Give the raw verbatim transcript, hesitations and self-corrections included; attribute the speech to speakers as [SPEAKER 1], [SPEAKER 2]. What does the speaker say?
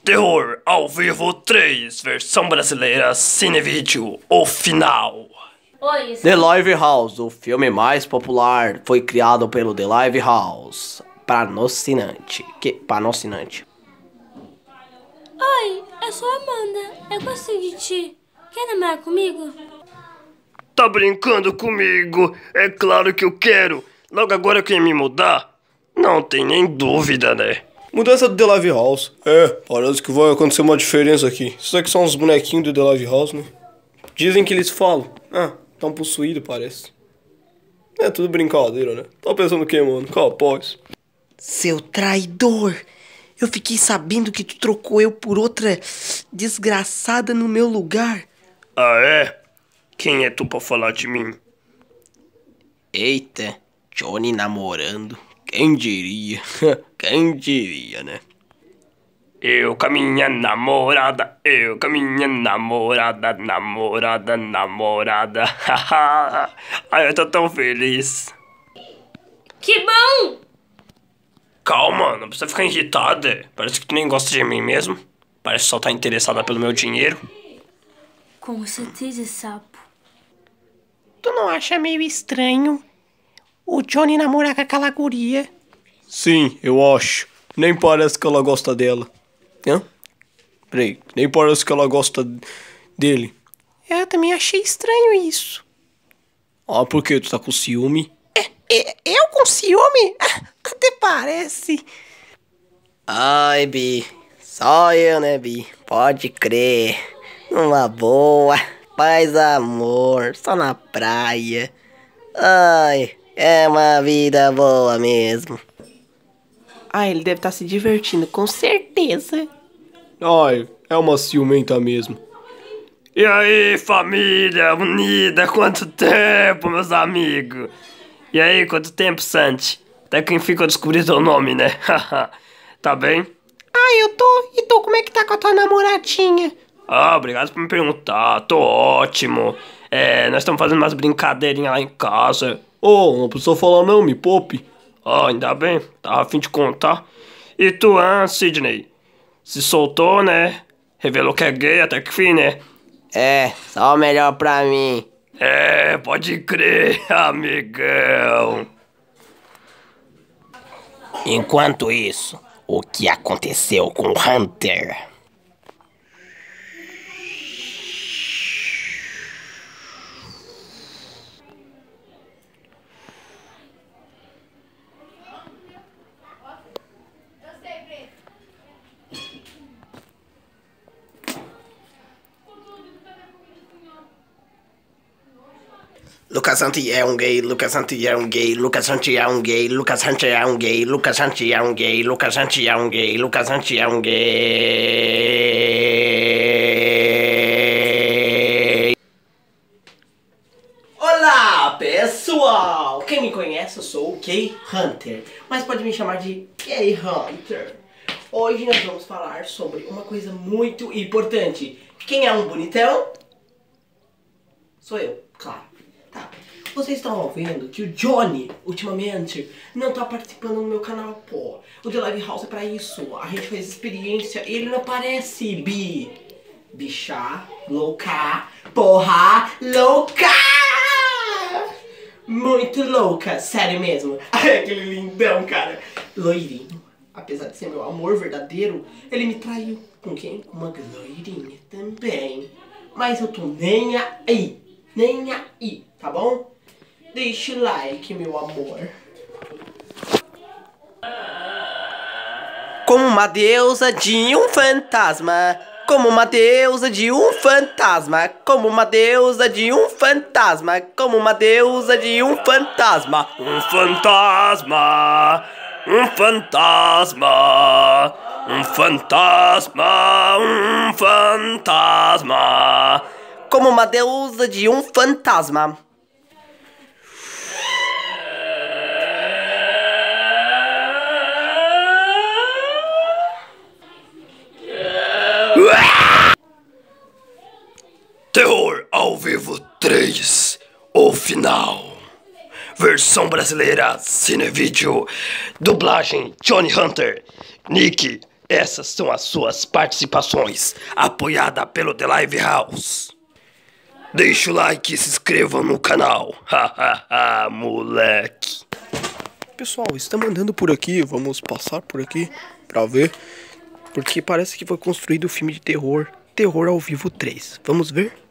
[SPEAKER 1] Terror ao vivo três, versão brasileira, cinevídeo, o final.
[SPEAKER 2] Oi,
[SPEAKER 3] The Live House, o filme mais popular, foi criado pelo The Live House. Panocinante. Que panocinante.
[SPEAKER 2] Oi, eu sou a Amanda. Eu gosto de ti. Quer namorar comigo?
[SPEAKER 1] Tá brincando comigo? É claro que eu quero. Logo agora que eu ia me mudar? Não tem nem dúvida, né?
[SPEAKER 4] Mudança do The Live House. É, parece que vai acontecer uma diferença aqui. Isso aqui são uns bonequinhos do The Live House, né? Dizem que eles falam. Ah, tão possuídos, parece. É tudo brincadeira, né? Tá pensando o que, mano? Capaz.
[SPEAKER 3] Seu traidor! Eu fiquei sabendo que tu trocou eu por outra desgraçada no meu lugar.
[SPEAKER 1] Ah, é? Quem é tu pra falar de mim?
[SPEAKER 3] Eita, Johnny namorando. Quem diria? Quem diria, né?
[SPEAKER 1] Eu com a minha namorada, eu com a minha namorada, namorada, namorada. Ai, eu tô tão feliz.
[SPEAKER 2] Que bom!
[SPEAKER 1] Calma, não precisa ficar irritada. Parece que tu nem gosta de mim mesmo. Parece que só tá interessada pelo meu dinheiro.
[SPEAKER 2] Com certeza, sapo.
[SPEAKER 3] Tu não acha meio estranho o Johnny namorar com aquela guria?
[SPEAKER 4] Sim, eu acho. Nem parece que ela gosta dela. Hã? Peraí, nem parece que ela gosta dele.
[SPEAKER 3] Eu também achei estranho isso.
[SPEAKER 4] Ah, por que? Tu tá com ciúme?
[SPEAKER 3] É, é, eu com ciúme? Até parece. Ai, Bi. Só eu, né, Bi? Pode crer. Numa boa. Paz, amor. Só na praia. Ai, é uma vida boa mesmo. Ah, ele deve estar se divertindo, com certeza.
[SPEAKER 4] Ai, é uma ciumenta mesmo.
[SPEAKER 1] E aí, família unida, quanto tempo, meus amigos? E aí, quanto tempo, Santi? Até que enfim eu descobri teu nome, né? Tá bem?
[SPEAKER 3] Ah, eu tô. E tu, como é que tá com a tua namoradinha?
[SPEAKER 1] Ah, obrigado por me perguntar, tô ótimo. É, nós estamos fazendo umas brincadeirinhas lá em casa.
[SPEAKER 4] Oh, não precisa falar não, me poupe.
[SPEAKER 1] Ah, ainda bem, tava a fim de contar. E tu, ah, Sidney? Se soltou, né? Revelou que é gay até que fim, né?
[SPEAKER 3] É, só o melhor pra mim.
[SPEAKER 1] É, pode crer, amigão.
[SPEAKER 3] Enquanto isso, o que aconteceu com o Hunter? Lucas Hunter é um gay, Lucas Hunter é um gay, Lucas Hunter é um gay, Lucas Hunter é um gay, Lucas Hunter é um gay, Lucas Hunter é um gay, Lucas Hunter é um gay. Olá, pessoal! Quem me conhece, eu sou o Gay Hunter, mas pode me chamar de Gay Hunter. Hoje nós vamos falar sobre uma coisa muito importante. Quem é um bonitão? Sou eu, claro. Tá. Vocês estão vendo que o Johnny, ultimamente, não tá participando no meu canal, pô. O The Live House é pra isso. A gente faz experiência e ele não aparece, bi. Bicha, louca, porra, louca! Muito louca, sério mesmo. Aquele lindão, cara. Loirinho. Apesar de ser meu amor verdadeiro, ele me traiu. Com quem? Com uma loirinha também. Mas eu tô nem aí. Nem aí, tá bom? Deixa o like, meu amor. Como uma deusa de um fantasma. Como uma deusa de um fantasma. Como uma deusa de um fantasma. Como uma deusa de um fantasma.
[SPEAKER 1] Um fantasma, um fantasma, um fantasma, um fantasma.
[SPEAKER 3] Como uma deusa de um fantasma.
[SPEAKER 1] Terror ao vivo três, o final. Versão brasileira, cinevídeo. Dublagem, Johnny Hunter. Nick, essas são as suas participações, apoiada pelo The Live House. Deixa o like e se inscreva no canal. Hahaha, moleque.
[SPEAKER 4] Pessoal, estamos andando por aqui, vamos passar por aqui pra ver. Porque parece que foi construído o filme de terror, Terror ao Vivo três. Vamos ver?